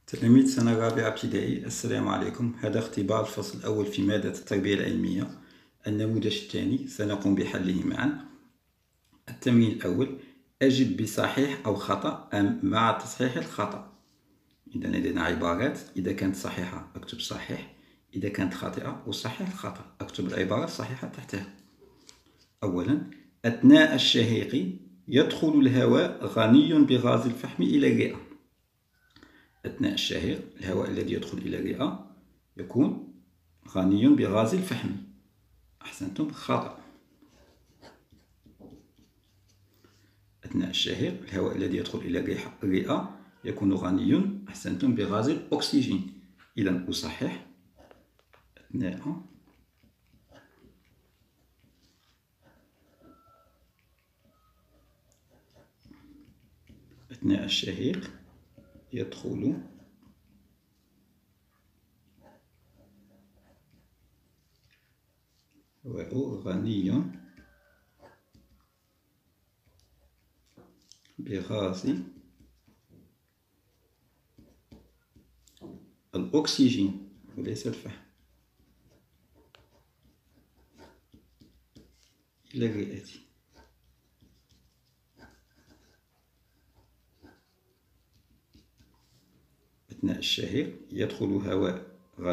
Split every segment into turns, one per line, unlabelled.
تلاميذ سنة رابعة ابتدائي، السلام عليكم. هذا اختبار الفصل الأول في مادة التربية العلمية. النموذج الثاني سنقوم بحله معا. التمرين الأول: أجب بصحيح أو خطأ أم مع تصحيح الخطأ. إذا لدينا عبارات، إذا كانت صحيحة أكتب صحيح، إذا كانت خاطئة أصحح الخطأ، أكتب العبارة الصحيحة تحتها. أولا: أثناء الشهيق يدخل الهواء غني بغاز الفحم إلى الرئة. أثناء الشهيق الهواء الذي يدخل إلى الرئة يكون غني بغاز الفحم. أحسنتم، خطأ. أثناء الشهيق الهواء الذي يدخل إلى الرئة يكون غني، أحسنتم، بغاز الأكسجين. إذا أصحح: أثناء الشهيق يدخل هواء غني بغاز الأكسجين وليس الفحم إلى الرئة. أثناء الشهيق يدخل الهواء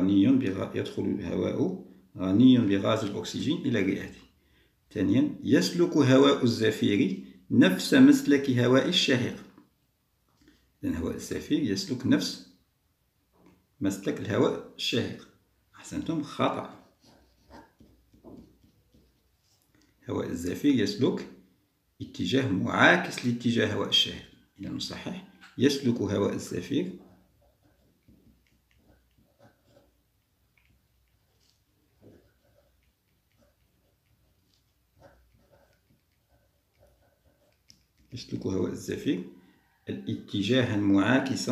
غني بغاز الأكسجين إلى الرئة. ثانيا: يسلك هواء الزفير نفس مسلك هواء الشهيق. إذن هواء الزفير يسلك نفس مسلك الهواء الشهيق. أحسنتم، خطأ. هواء الزفير يسلك اتجاه معاكس لاتجاه هواء الشهيق. إذا نصحح: يسلك هواء الزفير الاتجاه المعاكس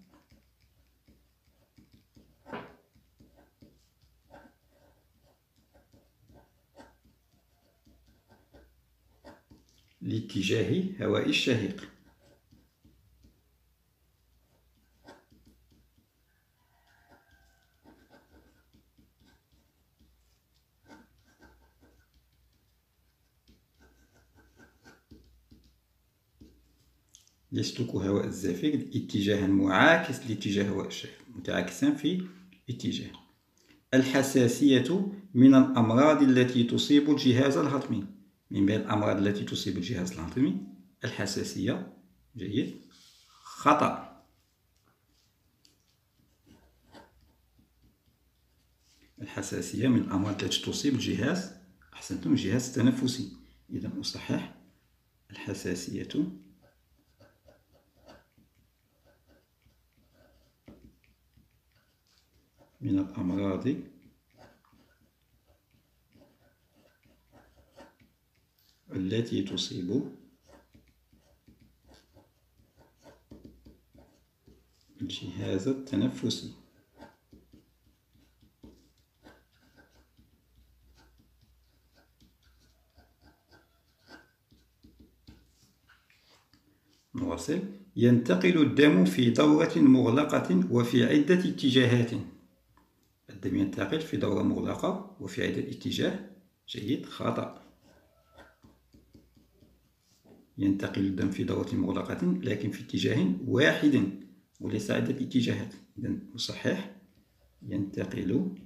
لاتجاه هواء الشهيق. يسلك هواء الزفير اتجاها معاكس لاتجاه هواء الشهيق، متعاكسان في اتجاه. الحساسية من الأمراض التي تصيب الجهاز الهضمي. من بين الأمراض التي تصيب الجهاز الهضمي الحساسية. جيد، خطأ. الحساسية من الأمراض التي تصيب الجهاز، أحسنتم، الجهاز التنفسي. إذا أصحح: الحساسية من الأمراض التي تصيب الجهاز التنفسي. نواصل. ينتقل الدم في دورة مغلقة وفي عدة اتجاهات. الدم ينتقل في دورة مغلقة وفي عدة اتجاه. جيد، خطأ. ينتقل الدم في دورة مغلقة لكن في اتجاه واحد وليس عدة اتجاهات. إذن نصحح: ينتقل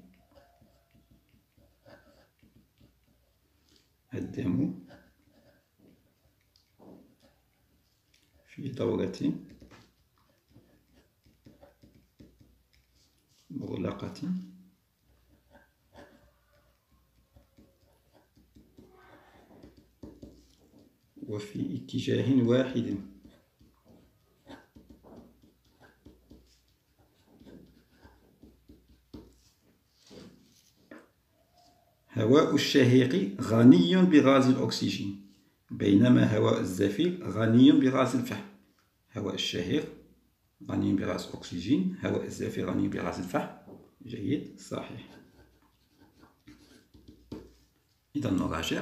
الدم في دورة مغلقة وفي اتجاه واحد. هواء الشهيق غني بغاز الأكسجين، بينما هواء الزفير غني بغاز الفحم. هواء الشهيق غني بغاز الأكسجين، هواء الزفير غني بغاز الفحم. جيد، صحيح. إذا نراجع: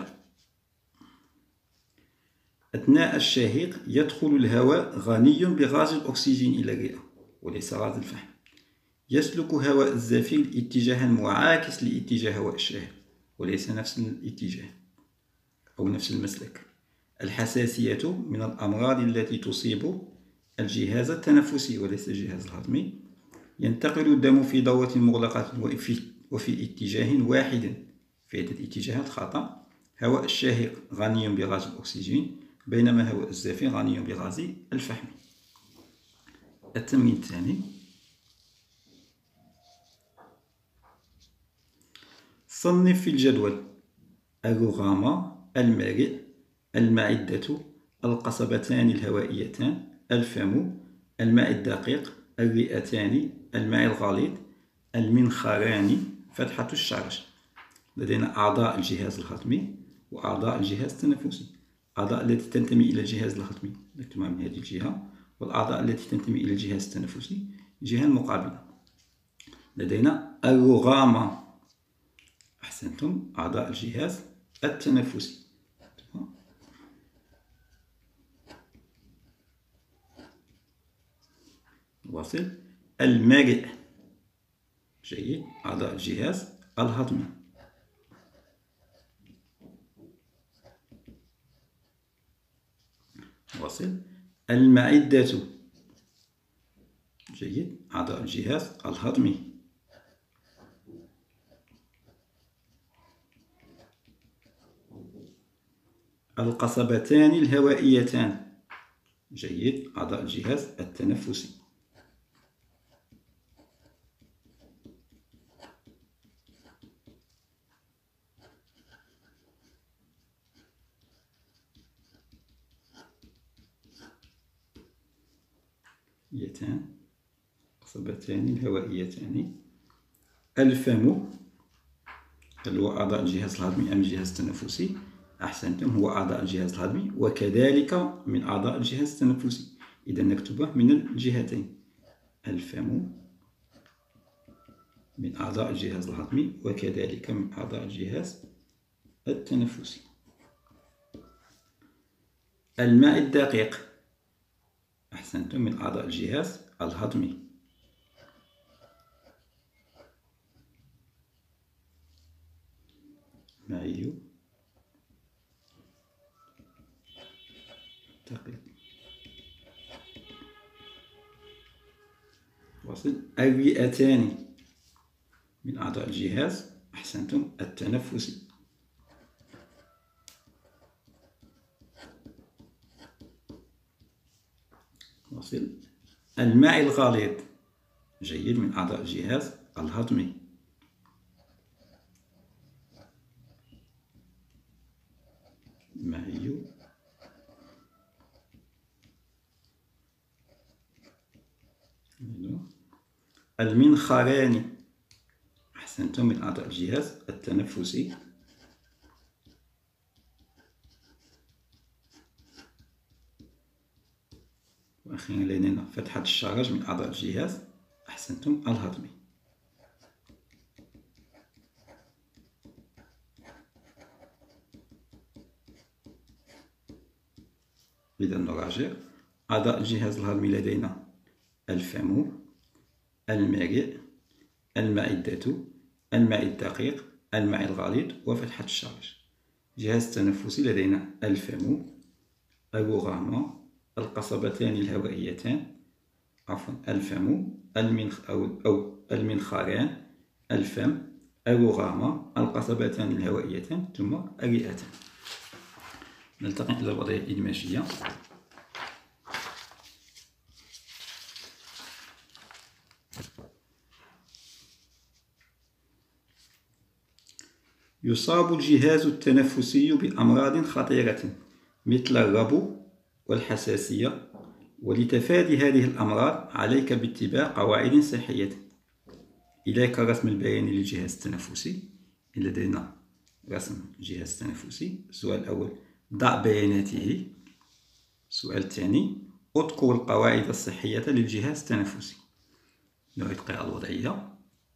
أثناء الشهيق يدخل الهواء غني بغاز الأكسجين إلى الرئة. وليس غاز الفحم. يسلك هواء الزفير اتجاها معاكس لاتجاه هواء الشاهق وليس نفس الاتجاه أو نفس المسلك. الحساسية من الأمراض التي تصيب الجهاز التنفسي وليس الجهاز الهضمي. ينتقل الدم في دورة مغلقة وفي اتجاه واحد في عدة اتجاهات خطأ. هواء الشاهق غني بغاز الأكسجين بينما هواء الزفير غني بغاز الفحم. التمرين الثاني: صنف في الجدول الرغامة، المرئ، المعدة، القصبتان الهوائيتان، الفم، الماء الدقيق، الرئتان، الماء الغليظ، المنخران، فتحة الشرج. لدينا أعضاء الجهاز الهضمي وأعضاء الجهاز التنفسي. الأعضاء التي تنتمي إلى الجهاز الهضمي نكتبها من هذه الجهة، والأعضاء التي تنتمي إلى الجهاز التنفسي الجهة المقابلة. لدينا الرغامة، أحسنتم، أعضاء الجهاز التنفسي. واصل. المرئ، جيد، أعضاء الجهاز الهضمي. واصل. المعدة، جيد، أعضاء الجهاز الهضمي. القصبتان الهوائيتان، جيد، أعضاء الجهاز التنفسي. قصبتان الهوائيتان. الفم، هل هو أعضاء الجهاز الهضمي أم الجهاز التنفسي؟ أحسنتم، هو أعضاء الجهاز الهضمي وكذلك من أعضاء الجهاز التنفسي، إذا نكتبه من الجهتين. الفم من أعضاء الجهاز الهضمي وكذلك من أعضاء الجهاز التنفسي. الماء الدقيق، أحسنتم، من أعضاء الجهاز الهضمي. معي دقيق. واصل. الرئتان من أعضاء الجهاز، أحسنتم، التنفسي. واصل. الماء الغليظ، جيد، من أعضاء الجهاز الهضمي. معي المنخران، أحسنتم، من أعضاء الجهاز التنفسي. وأخيرا لدينا فتحة الشرج من أعضاء الجهاز، أحسنتم، الهضمي. إذا نراجع: أعضاء الجهاز الهضمي لدينا الفم، المرئ، المعدة، الماء الدقيق، الماء الغليظ، وفتحة الشرج. الجهاز التنفسي لدينا الفم، الرغامة، القصبتان الهوائيتان، الفم، المنخران، الفم، الرغامة، القصبتان الهوائيتان، ثم الرئتان. نلتقي إلى الوضعية الإدماجية. يصاب الجهاز التنفسي بأمراض خطيرة مثل الربو والحساسية، ولتفادي هذه الأمراض عليك باتباع قواعد صحية. إليك الرسم البياني للجهاز التنفسي. لدينا رسم الجهاز التنفسي. السؤال الأول: ضع بياناته. السؤال الثاني: اذكر القواعد الصحية للجهاز التنفسي. نعيد قراءة الوضعية.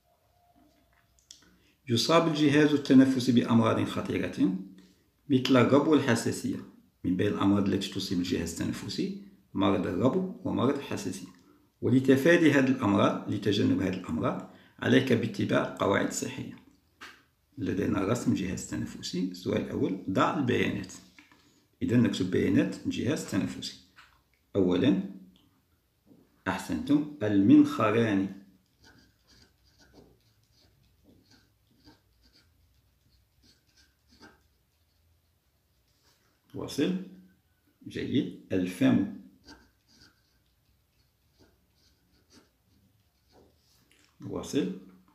يصاب الجهاز التنفسي بأمراض خطيرة مثل الربو والحساسية. من بين الأمراض التي تصيب الجهاز التنفسي مرض الربو ومرض الحساسية. ولتفادي هذه الأمراض، لتجنب هذه الأمراض، عليك باتباع القواعد الصحية. لدينا رسم جهاز تنفسي. السؤال الأول: ضع البيانات. إذا نكتب بيانات جهاز تنفسي. أولا، أحسنتم، المنخران. وصل، جيد. الفم. وصل،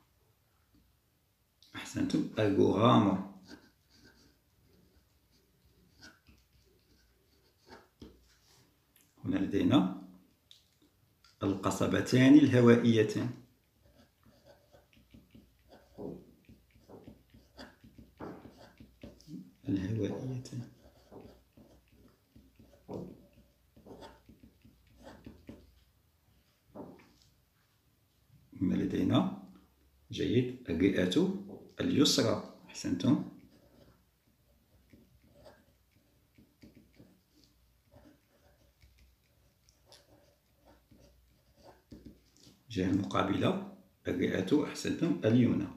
أحسنتم. الرغام. هنا لدينا القصبتان الهوائيتان. الهوائيتان. هنا لدينا، جيد، الرئة اليسرى. أحسنتم. الجهة المقابلة، الرئة، أحسنتم، اليمنى.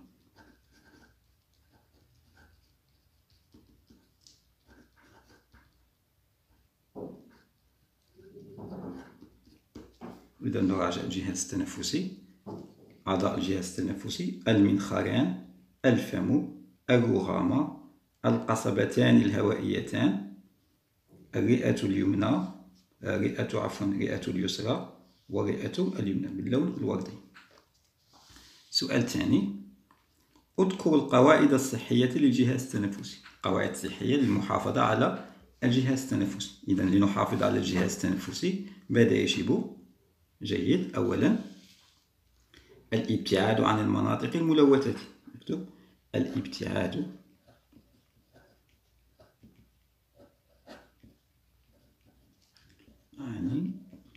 إذا نراجع الجهاز التنفسي. أعضاء الجهاز التنفسي: المنخران، الفم، الرغام، القصبتان الهوائيتان، الرئة اليمنى، الرئة اليسرى، والرئة اليمنى باللون الوردي. سؤال ثاني: اذكر القواعد الصحية للجهاز التنفسي. قواعد صحية للمحافظة على الجهاز التنفسي. إذا لنحافظ على الجهاز التنفسي ماذا يجب؟ جيد. أولا، الابتعاد عن المناطق الملوثة. نكتب الابتعاد عن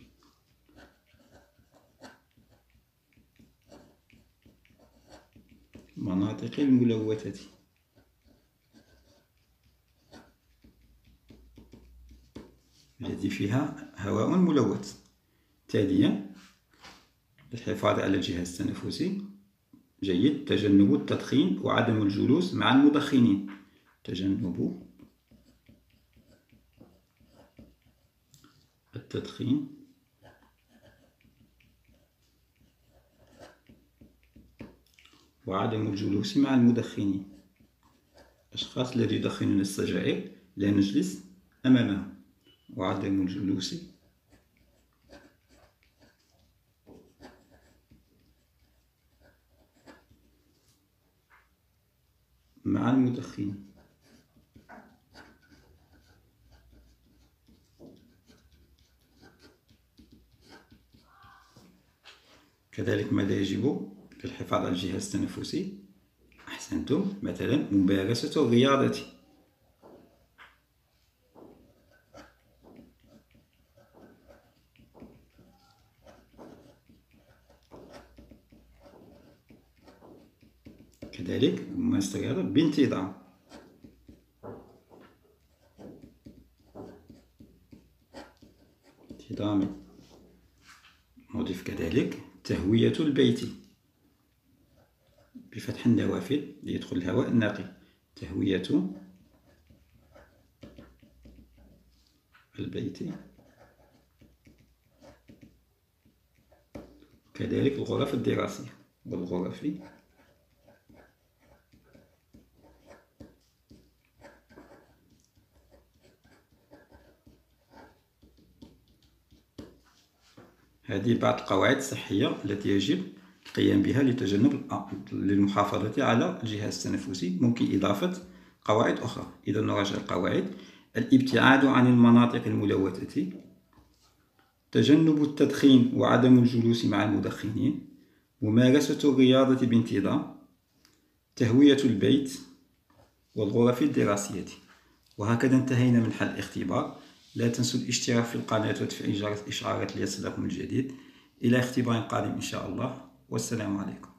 المناطق الملوثة. التي فيها هواء ملوث. ثانيا، الحفاظ على الجهاز التنفسي. جيد. تجنب التدخين وعدم الجلوس مع المدخنين. تجنب التدخين وعدم الجلوس مع المدخنين. الأشخاص الذين يدخنون السجائر لا نجلس أمامهم. وعدم الجلوس مع المدخنين. كذلك ماذا يجب للحفاظ على الجهاز التنفسي؟ أحسنتم، مثلا ممارسة الرياضة. كذلك ممارسة الرياضة بانتظام. نضيف كذلك تهوية البيت بفتح النوافذ ليدخل الهواء النقي. تهوية البيت. كذلك الغرف الدراسية والغرف هذه بعض القواعد الصحية التي يجب القيام بها للمحافظة على الجهاز التنفسي. ممكن إضافة قواعد أخرى. إذا نراجع القواعد: الابتعاد عن المناطق الملوثة، تجنب التدخين وعدم الجلوس مع المدخنين، ممارسة الرياضة بانتظام، تهوية البيت، والغرف الدراسية. وهكذا انتهينا من حل الاختبار. لا تنسوا الاشتراك في القناة وتفعيل جرس الإشعارات ليصلكم الجديد. إلى اختبار قادم إن شاء الله، والسلام عليكم.